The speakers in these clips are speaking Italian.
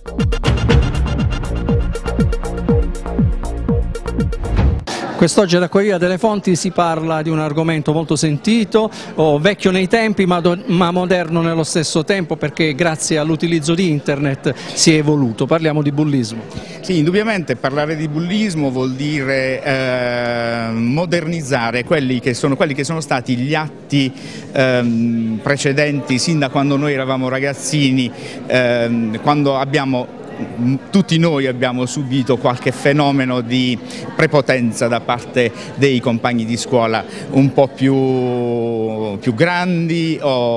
Quest'oggi ad Acquavia delle Fonti si parla di un argomento molto sentito, vecchio nei tempi ma moderno nello stesso tempo, perché grazie all'utilizzo di internet si è evoluto. Parliamo di bullismo. Sì, indubbiamente parlare di bullismo vuol dire modernizzare quelli che sono stati gli atti precedenti, sin da quando noi eravamo ragazzini, quando tutti noi abbiamo subito qualche fenomeno di prepotenza da parte dei compagni di scuola un po' più grandi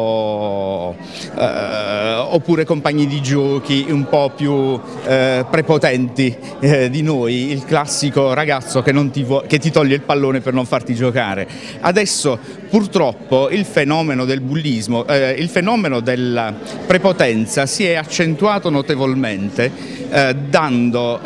oppure compagni di giochi un po' più prepotenti di noi, il classico ragazzo che ti toglie il pallone per non farti giocare. Adesso purtroppo il fenomeno del bullismo, il fenomeno della prepotenza si è accentuato notevolmente, dando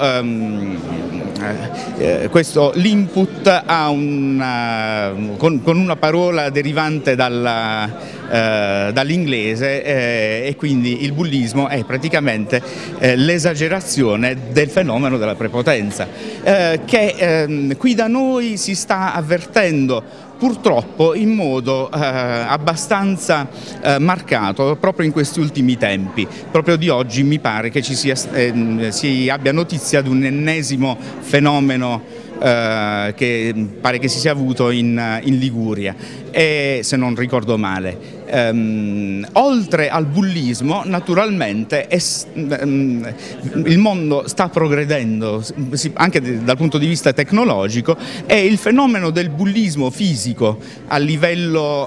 l'input con una parola derivante dall'inglese, e quindi il bullismo è praticamente l'esagerazione del fenomeno della prepotenza, che qui da noi si sta avvertendo purtroppo in modo abbastanza marcato proprio in questi ultimi tempi. Proprio di oggi mi pare che si abbia notizia di un ennesimo fenomeno che pare che si sia avuto in Liguria, se non ricordo male. Oltre al bullismo, naturalmente il mondo sta progredendo anche dal punto di vista tecnologico, e il fenomeno del bullismo fisico a livello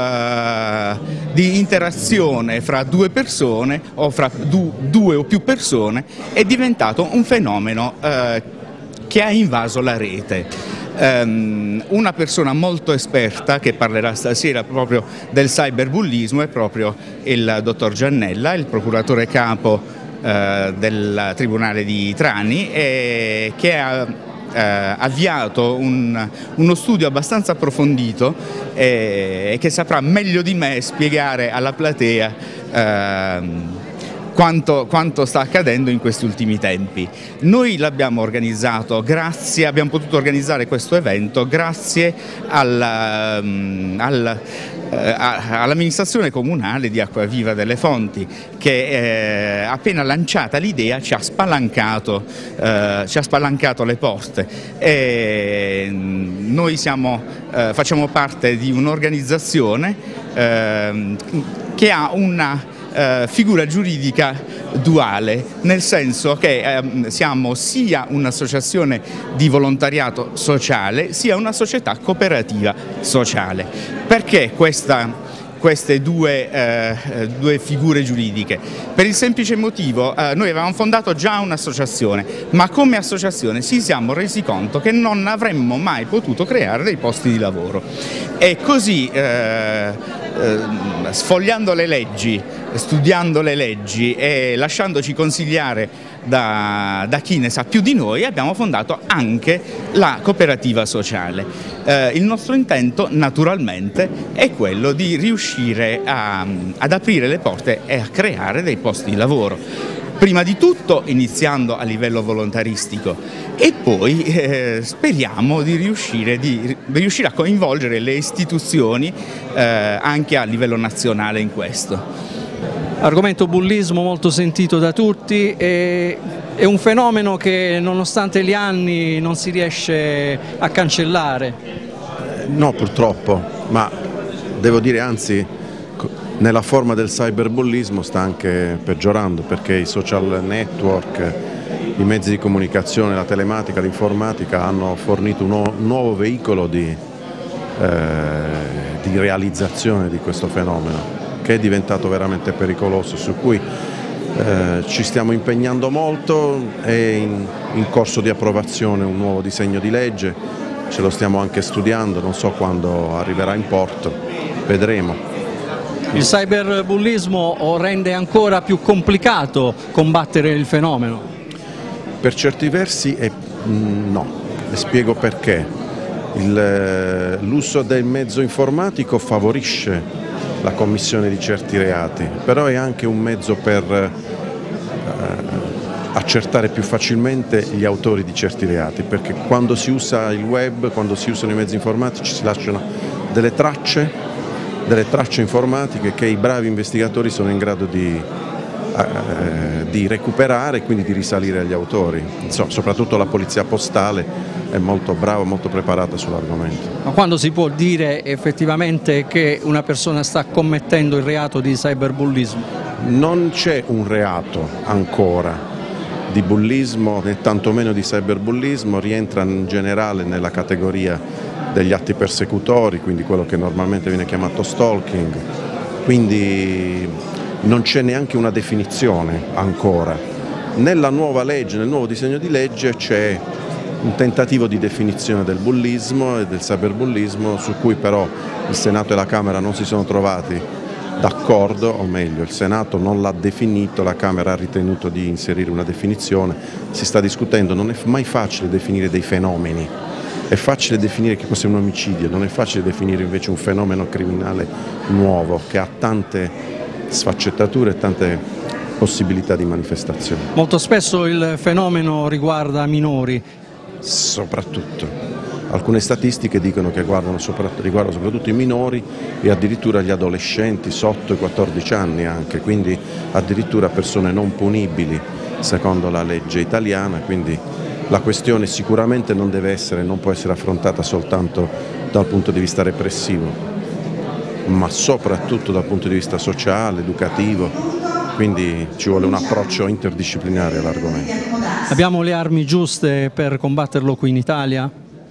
di interazione fra due persone o fra due o più persone è diventato un fenomeno che ha invaso la rete. Una persona molto esperta che parlerà stasera proprio del cyberbullismo è proprio il dottor Giannella, il procuratore capo del Tribunale di Trani, che ha avviato uno studio abbastanza approfondito e che saprà meglio di me spiegare alla platea quanto sta accadendo in questi ultimi tempi. Noi l'abbiamo organizzato abbiamo potuto organizzare questo evento grazie all'amministrazione comunale di Acquaviva delle Fonti, che appena lanciata l'idea ci ha spalancato le porte. Noi facciamo parte di un'organizzazione che ha una figura giuridica duale, nel senso che siamo sia un'associazione di volontariato sociale sia una società cooperativa sociale. Perché queste due figure giuridiche? Per il semplice motivo, noi avevamo fondato già un'associazione, ma come associazione ci siamo resi conto che non avremmo mai potuto creare dei posti di lavoro, e così sfogliando le leggi, studiando le leggi e lasciandoci consigliare da chi ne sa più di noi, abbiamo fondato anche la cooperativa sociale. Il nostro intento naturalmente è quello di riuscire ad aprire le porte e a creare dei posti di lavoro. Prima di tutto iniziando a livello volontaristico, e poi speriamo di riuscire a coinvolgere le istituzioni anche a livello nazionale in questo. Argomento bullismo molto sentito da tutti, è un fenomeno che nonostante gli anni non si riesce a cancellare. No, purtroppo, ma devo dire anzi nella forma del cyberbullismo sta anche peggiorando, perché i social network, i mezzi di comunicazione, la telematica, l'informatica hanno fornito un nuovo veicolo di realizzazione di questo fenomeno, che è diventato veramente pericoloso, su cui ci stiamo impegnando molto. È in corso di approvazione un nuovo disegno di legge, ce lo stiamo anche studiando, non so quando arriverà in porto, vedremo. Il cyberbullismo rende ancora più complicato combattere il fenomeno? Per certi versi no, e spiego perché. L'uso del mezzo informatico favorisce la commissione di certi reati, però è anche un mezzo per accertare più facilmente gli autori di certi reati, perché quando si usa il web, quando si usano i mezzi informatici, si lasciano delle tracce informatiche che i bravi investigatori sono in grado di recuperare e quindi di risalire agli autori. Insomma, soprattutto la polizia postale è molto brava, molto preparata sull'argomento. Ma quando si può dire effettivamente che una persona sta commettendo il reato di cyberbullismo? Non c'è un reato ancora di bullismo né tantomeno di cyberbullismo, rientra in generale nella categoria degli atti persecutori, quindi quello che normalmente viene chiamato stalking, quindi non c'è neanche una definizione ancora. Nella nuova legge, nel nuovo disegno di legge c'è un tentativo di definizione del bullismo e del cyberbullismo, su cui però il Senato e la Camera non si sono trovati d'accordo, o meglio il Senato non l'ha definito, la Camera ha ritenuto di inserire una definizione, si sta discutendo, non è mai facile definire dei fenomeni, è facile definire che cos'è un omicidio, non è facile definire invece un fenomeno criminale nuovo che ha tante sfaccettature e tante possibilità di manifestazione. Molto spesso il fenomeno riguarda minori. Soprattutto. Alcune statistiche dicono che riguardano soprattutto i minori e addirittura gli adolescenti sotto i 14 anni anche, quindi addirittura persone non punibili secondo la legge italiana, quindi la questione sicuramente non può essere affrontata soltanto dal punto di vista repressivo, ma soprattutto dal punto di vista sociale, educativo, quindi ci vuole un approccio interdisciplinare all'argomento. Abbiamo le armi giuste per combatterlo qui in Italia?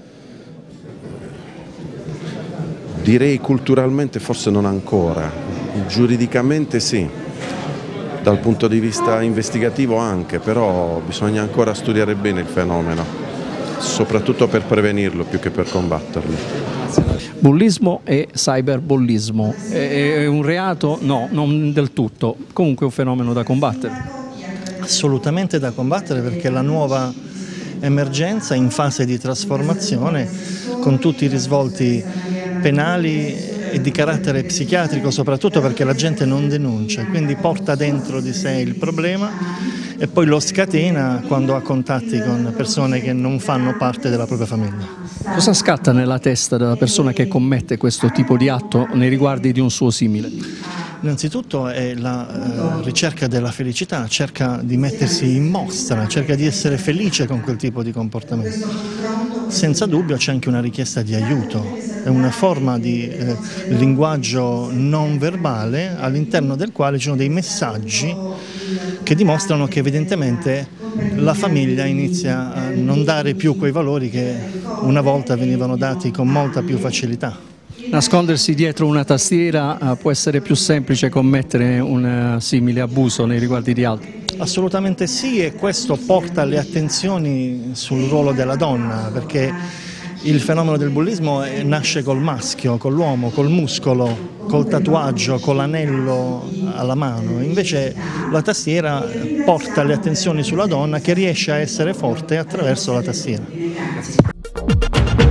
Direi culturalmente forse non ancora, giuridicamente sì, dal punto di vista investigativo anche, però bisogna ancora studiare bene il fenomeno, soprattutto per prevenirlo più che per combatterlo. Bullismo e cyberbullismo è un reato? No, non del tutto, comunque è un fenomeno da combattere. Assolutamente da combattere, perché la nuova emergenza in fase di trasformazione, con tutti i risvolti penali e di carattere psichiatrico, soprattutto perché la gente non denuncia, quindi porta dentro di sé il problema e poi lo scatena quando ha contatti con persone che non fanno parte della propria famiglia. Cosa scatta nella testa della persona che commette questo tipo di atto nei riguardi di un suo simile? Innanzitutto è la ricerca della felicità, cerca di mettersi in mostra, cerca di essere felice con quel tipo di comportamento. Senza dubbio c'è anche una richiesta di aiuto, è una forma di linguaggio non verbale all'interno del quale ci sono dei messaggi che dimostrano che evidentemente la famiglia inizia a non dare più quei valori che una volta venivano dati con molta più facilità. Nascondersi dietro una tastiera può essere più semplice commettere un simile abuso nei riguardi di altri? Assolutamente sì, e questo porta le attenzioni sul ruolo della donna, perché il fenomeno del bullismo nasce col maschio, con l'uomo, col muscolo, col tatuaggio, con l'anello alla mano. Invece la tastiera porta le attenzioni sulla donna che riesce a essere forte attraverso la tastiera.